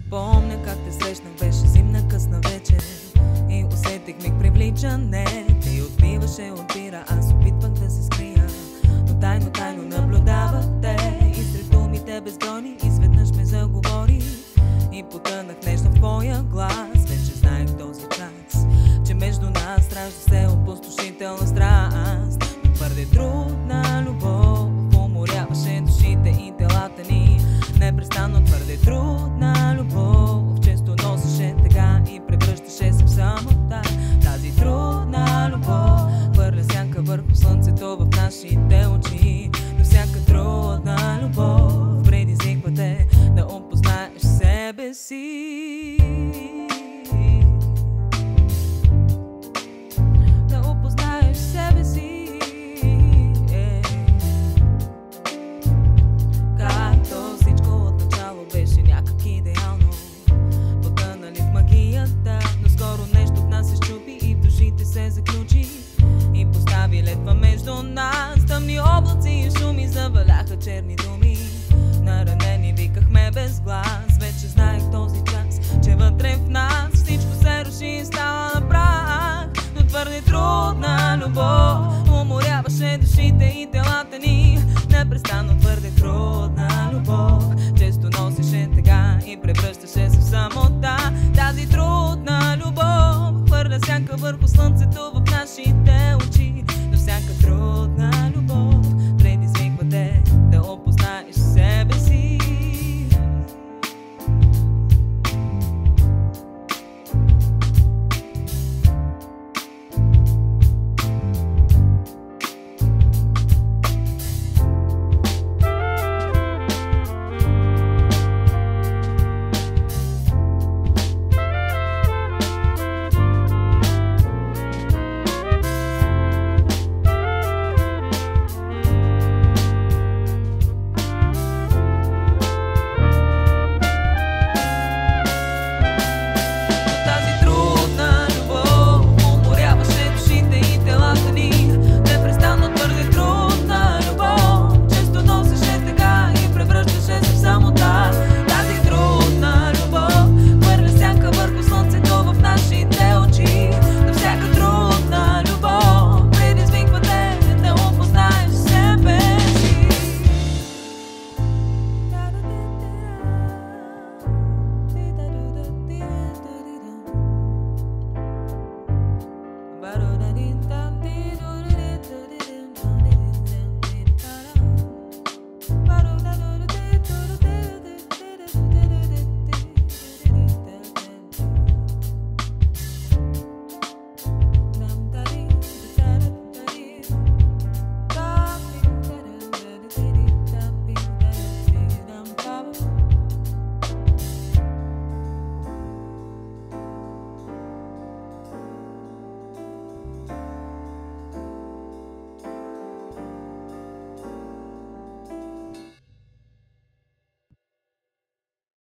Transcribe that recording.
Помня как те срещнах, беше зимна късна вечер и усетих миг привличане. Ти отбиваше от бира, аз опитвах да се скрия, но тайно наблюдавах те. И сред думите безбройни изведнъж ме заговори и потънах нежно в твоя глас. Вече знаех този час, че между нас ражда се опустошителна страст. Но твърде трудна любов уморяваше душите и телата ни непрестанно. Твърде трудна